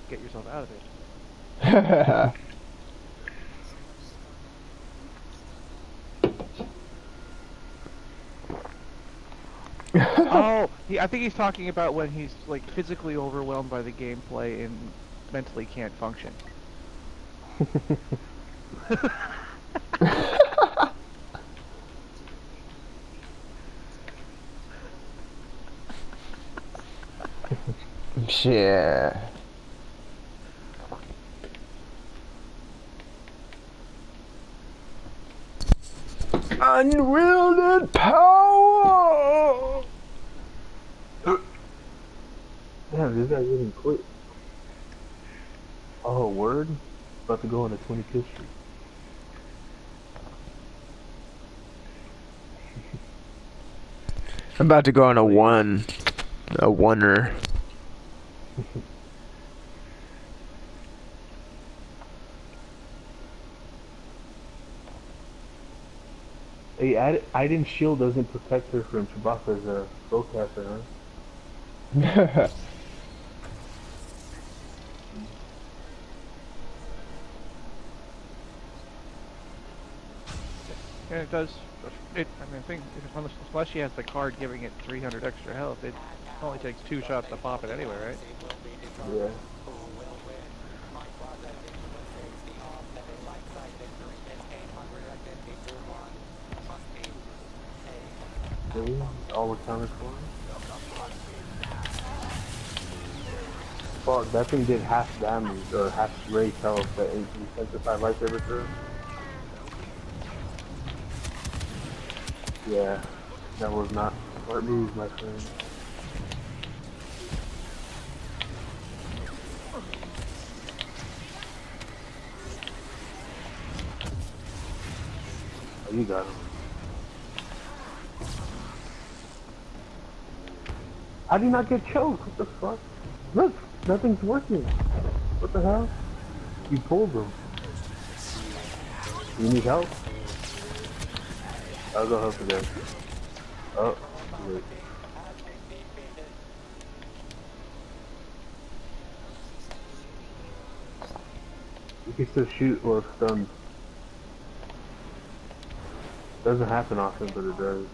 get yourself out of it. Oh, I think he's talking about when he's like physically overwhelmed by the gameplay and mentally can't function. Shit. Unwielded power! Damn, this guy's getting quick. Oh, word? About to go on a 25th Street. I'm about to go on a oneer. Hey, Aiden's shield doesn't protect her from Chewbacca's bowcaster, huh? And it does. I mean, I think unless she has the card giving it 300 extra health, it only takes 2 shots to pop it anyway, right? Yeah. See? All accounted for. Fuck, that thing did half damage, or half raise health that intensified lightsaber through. Yeah, that was not smart move, my friend. Oh, you got him. How do you not get choked? What the fuck? Look, nothing's working. What the hell? You pulled them. You need help? I'll go help again. Oh, wait. You can still shoot or stun. Doesn't happen often, but it does.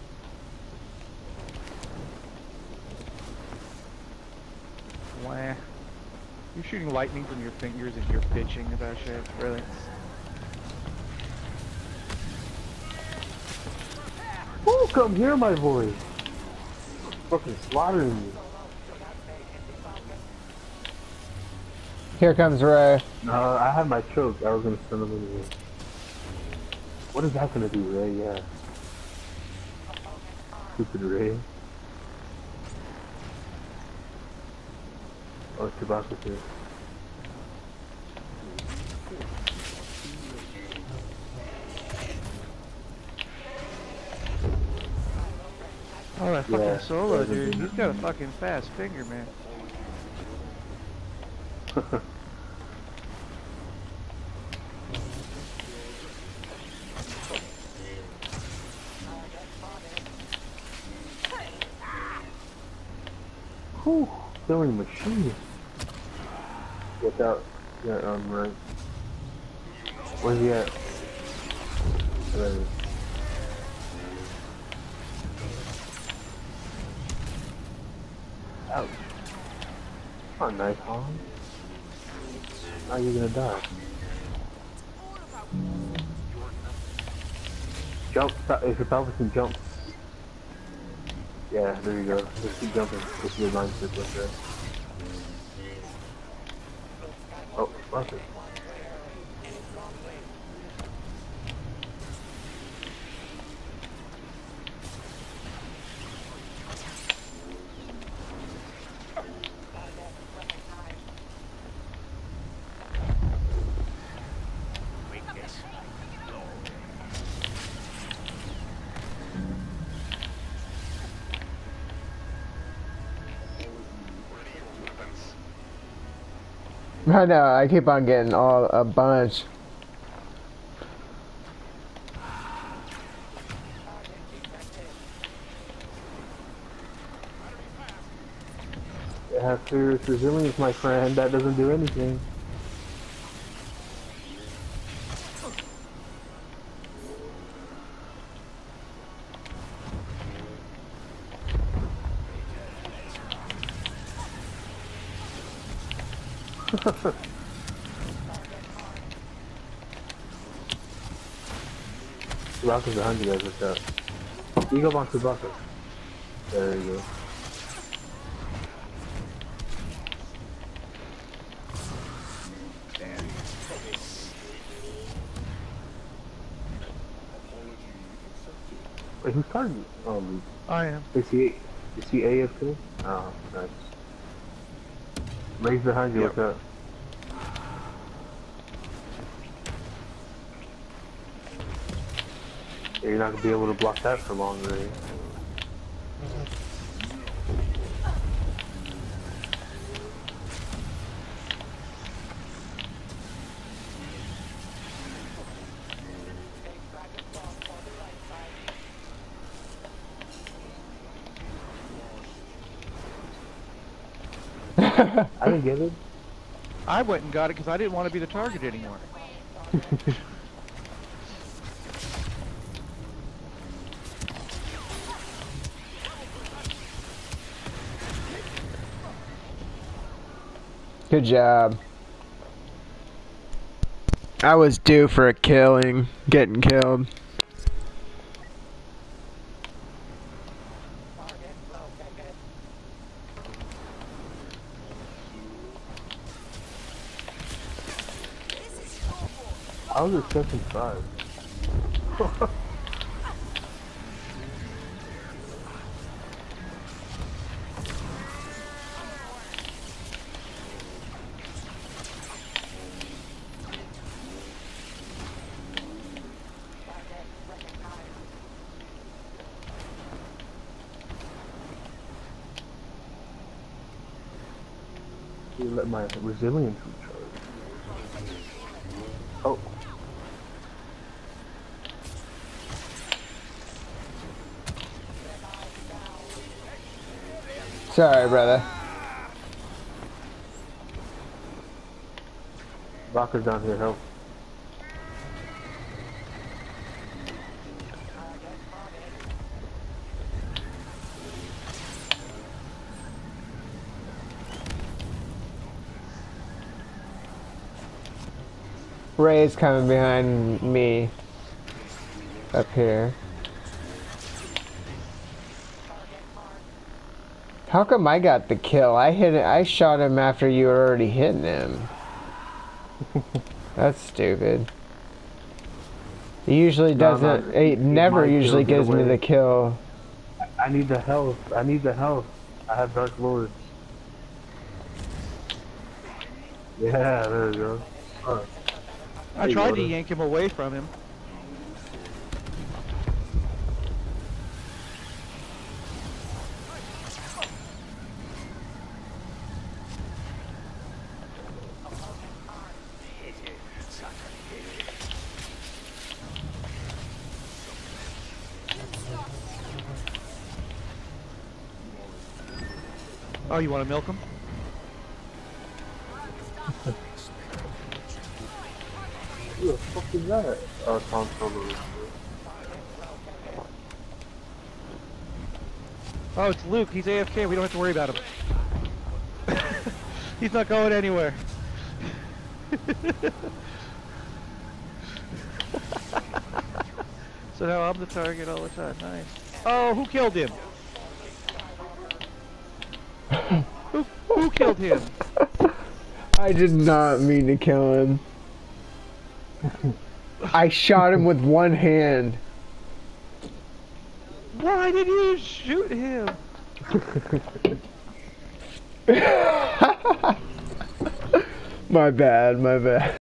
Wah. You're shooting lightning from your fingers and you're bitching about shit, really? Oh, come hear my voice. Fucking slaughtering me. Here comes Ray. No, I had my choke. I was gonna stun him anyway. What is that gonna do, Ray? Yeah. Stupid Ray. Oh, Chewbacca's here. Oh, that Yeah, fucking Solo, doesn't dude. do He's got a fucking fast finger, man. Whew, killing machine. Get out. Yeah, right. Where's he at? There he is. Ouch. Oh, nice, Han. Now you're gonna die. Jump, if your Palpatine jump. Yeah, there you go. Just keep jumping. Just your mindset right there. Oh, fuck it. I know, I keep on getting a bunch. It have serious resilience, my friend. That doesn't do anything. Chewbacca's behind you guys with that. You go on Chewbacca. There you go. Wait, who's targeting? I am. Is he AFK? Oh, nice. Ray's behind you with that. Yeah, you're not gonna be able to block that for long, Ray. I didn't get it. I went and got it because I didn't want to be the target anymore. Good job. I was due for a killing, getting killed. I was at 75. You let my resilience recharge. Oh. Sorry, brother. Rocker's down here, help. Ray's coming behind me. Up here. How come I got the kill? I shot him after you were already hitting him. That's stupid. He usually doesn't. It never usually gives me the kill. I need the health. I need the health. I have Dark Lords. Yeah, there we go. I tried to yank him away from him. Oh, you want to milk him? Who the fuck is that? Oh, Tom Solo. Oh, it's Luke. He's AFK. We don't have to worry about him. He's not going anywhere. So now I'm the target all the time. Nice. Oh, who killed him? Who killed him? I did not mean to kill him. I shot him with one hand. Why did you shoot him? My bad, my bad.